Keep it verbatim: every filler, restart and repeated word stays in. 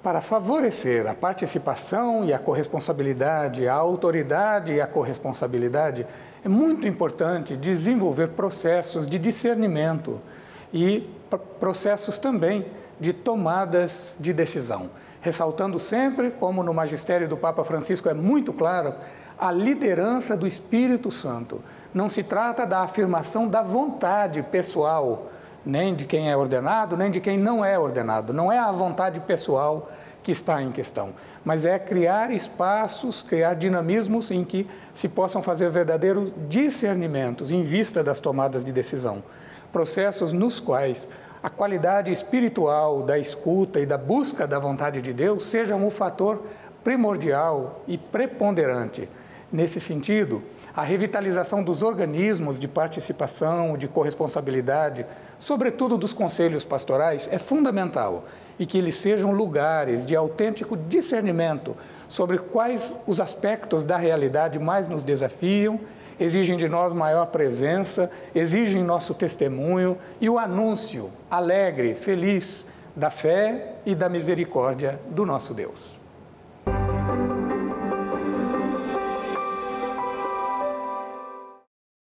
Para favorecer a participação e a corresponsabilidade, a autoridade e a corresponsabilidade, é muito importante desenvolver processos de discernimento e processos também de tomadas de decisão. Ressaltando sempre, como no magistério do Papa Francisco é muito claro, a liderança do Espírito Santo. Não se trata da afirmação da vontade pessoal, nem de quem é ordenado, nem de quem não é ordenado. Não é a vontade pessoal que está em questão, mas é criar espaços, criar dinamismos em que se possam fazer verdadeiros discernimentos em vista das tomadas de decisão. Processos nos quais a qualidade espiritual da escuta e da busca da vontade de Deus sejam um fator primordial e preponderante. Nesse sentido, a revitalização dos organismos de participação, de corresponsabilidade, sobretudo dos conselhos pastorais, é fundamental e que eles sejam lugares de autêntico discernimento sobre quais os aspectos da realidade mais nos desafiam, exigem de nós maior presença, exigem nosso testemunho e o anúncio alegre, feliz da fé e da misericórdia do nosso Deus.